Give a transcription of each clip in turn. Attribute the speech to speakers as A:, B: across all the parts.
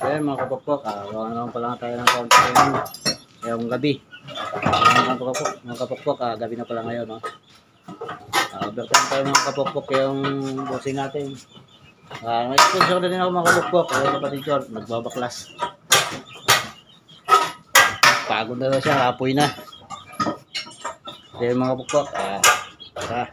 A: Ayan mga kapokpok, gawa naman pala tayo ng konti ngayong gabi. Mga kapokpok, gabi na pala ngayon. No? Overtime tayo mga kapokpok yung bossing natin. May sponsor na din ako mga kapokpok. Ayan kapatid George, nagbabaklas. Pagod na siya, apoy na. Ayan mga kapokpok, tara.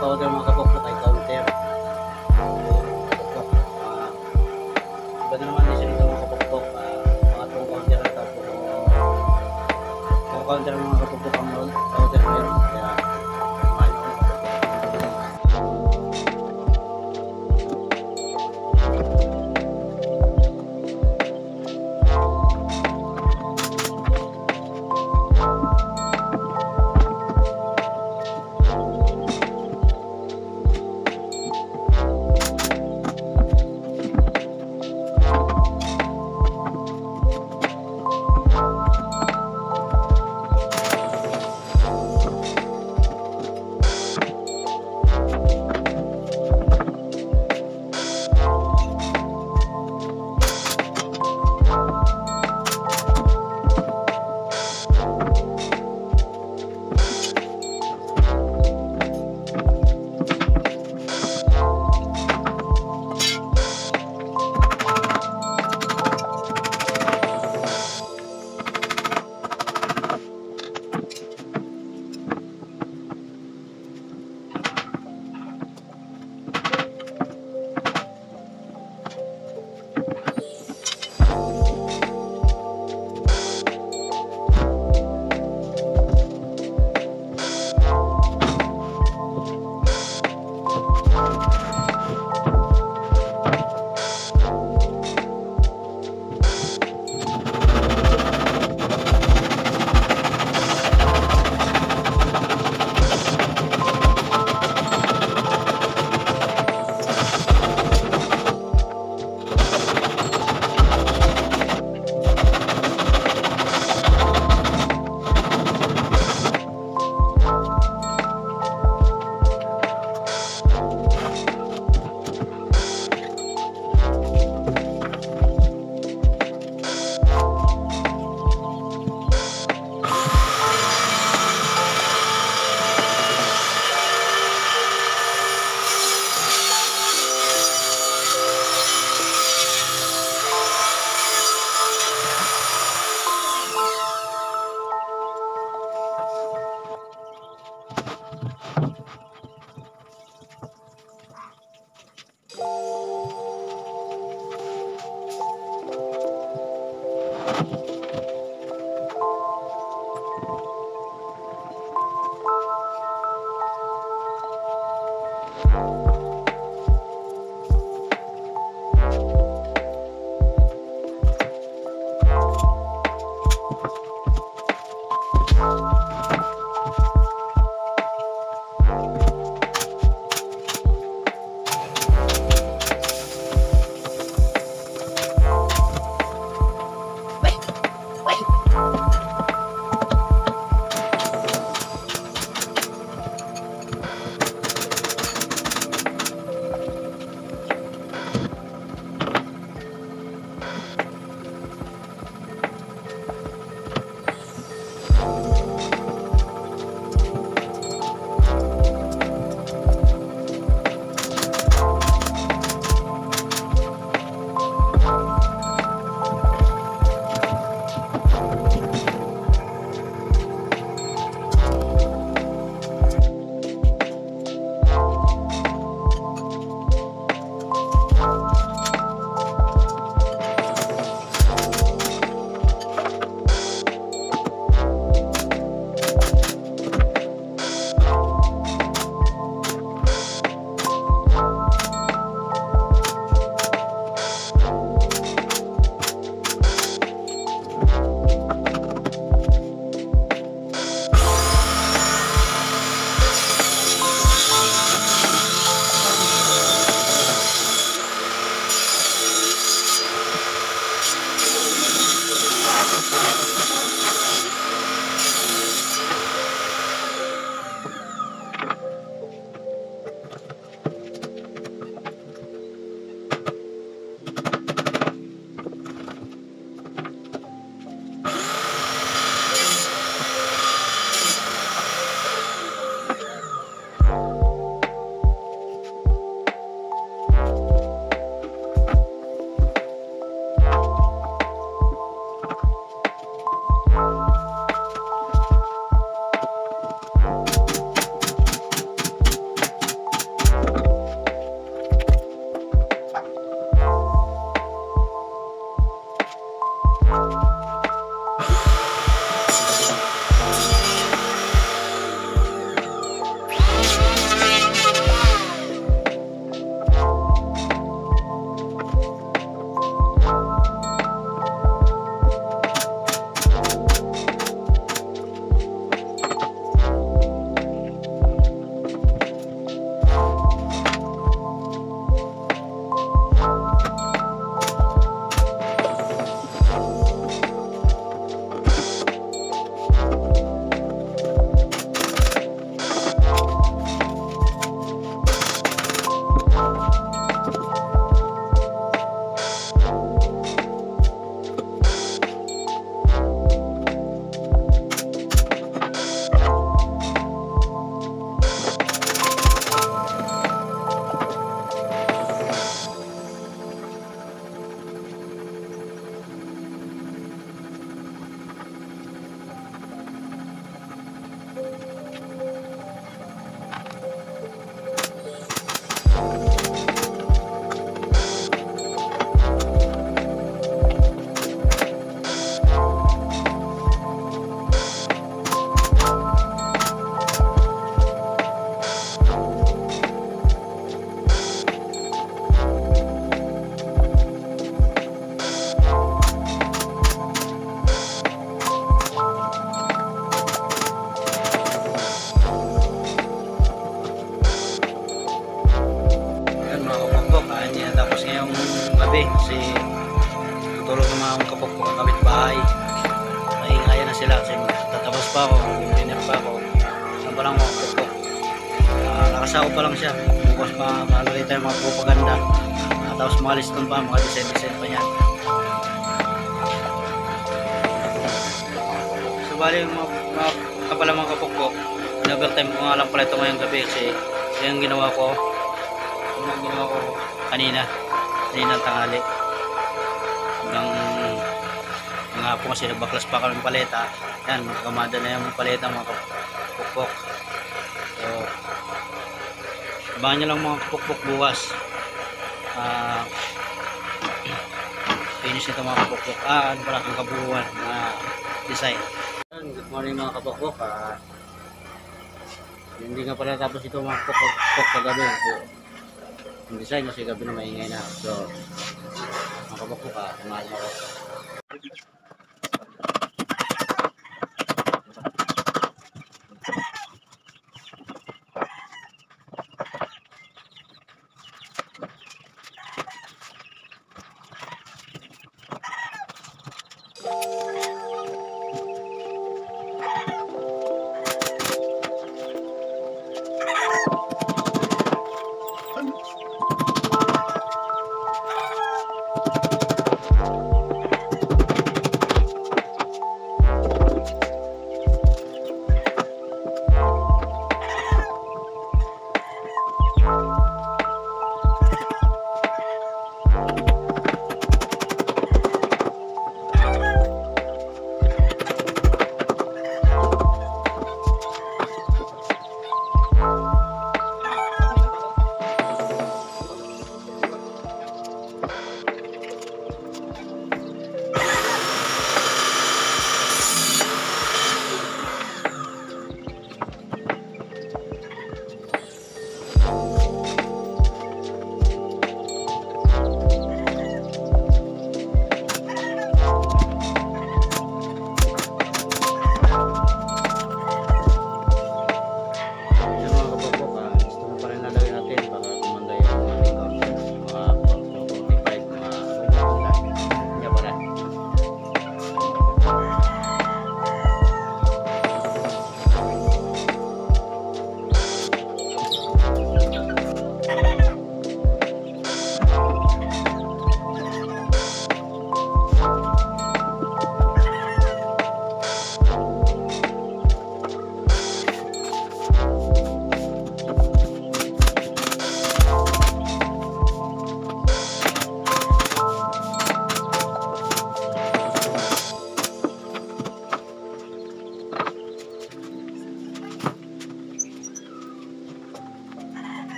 A: powder mga kapukpok ay counter. Iba na naman din siya dito mga kapukpok. Pangatlong counter na tapos counter mga kapukpok ang counter na yun. Kaya kumain ako ng kapukpok. gabi kasi tutulog ng mga kapokpok ang kapitbahay. Maingaya na sila kasi tatabas pa ako, engineer pa ako. Saan pa lang mga kapokpok. Nakasako pa lang siya. Bukas pa malulit tayo mga propaganda. Tapos mga liston pa, mga design pa yan. So bali mga kapala mga kapokpok, in-overtime ko nga lang pala ito ngayong gabi kasi yung ginawa ko kaninang tanghali hanggang mga hapon kasi nagbaklas pa kami ng paleta. Yan, magkakamada na yung paleta mga kapokpok. So abangan nyo lang mga kapokpok bukas. Finish nito mga kapokpok. Ano pala ang kabuuan na design. Good morning mga kapokpok. Hindi nga pala tapos ito mga kapokpok kagabi. So, yung design kasi gabi na maingay na. So mga kapokpok, kumain ako.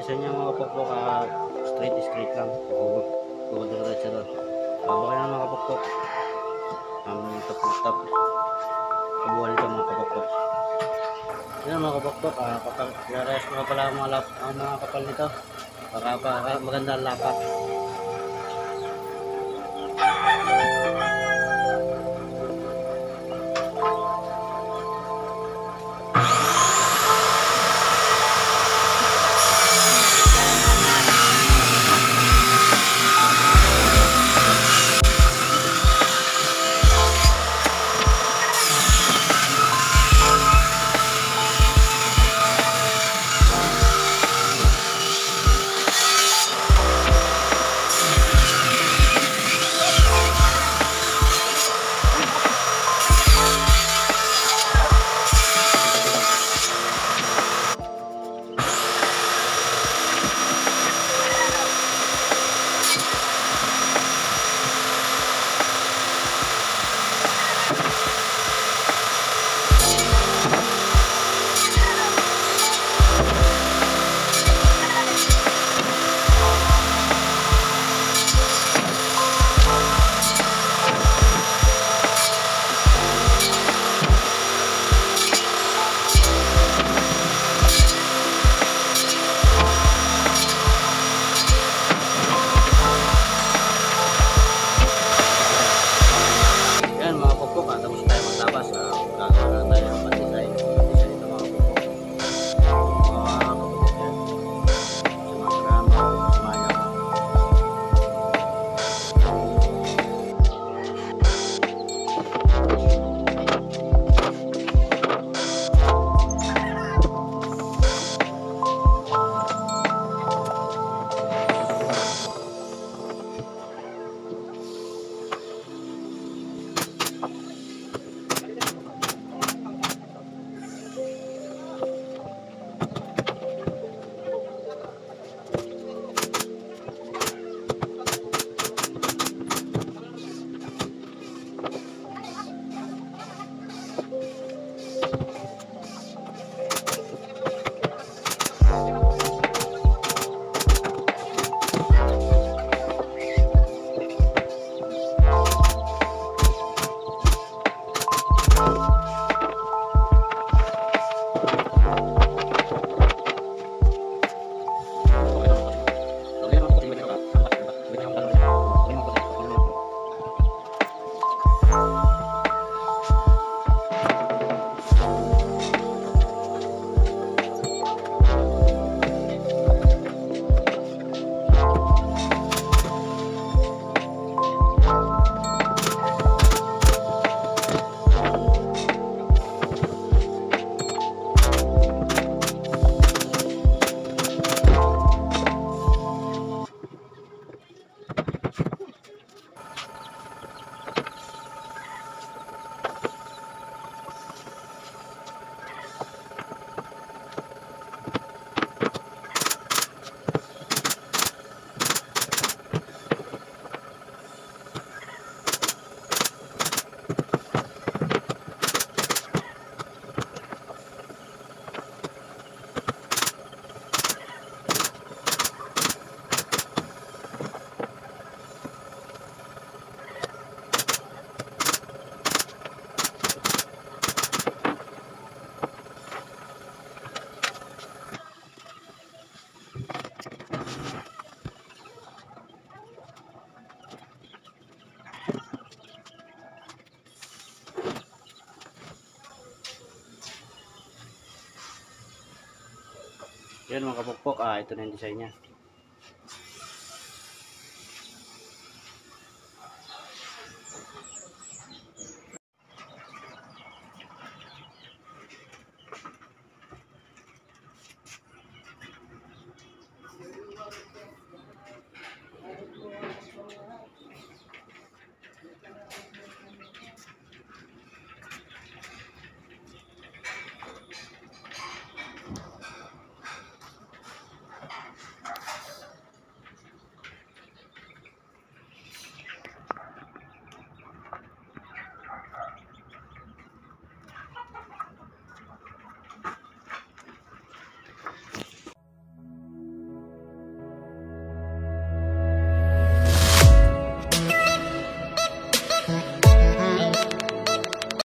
A: design niya mga kapukpok, straight lang. Bukod diretso doon. Baka na mga kapukpok. Ang top. Kabuhan nito mga kapukpok. Yan mga kapukpok, kapag i-rest ko na pala ang mga kapal nito. Para maganda ang lapat. Yan mga kapukpok, ito na yung design niya.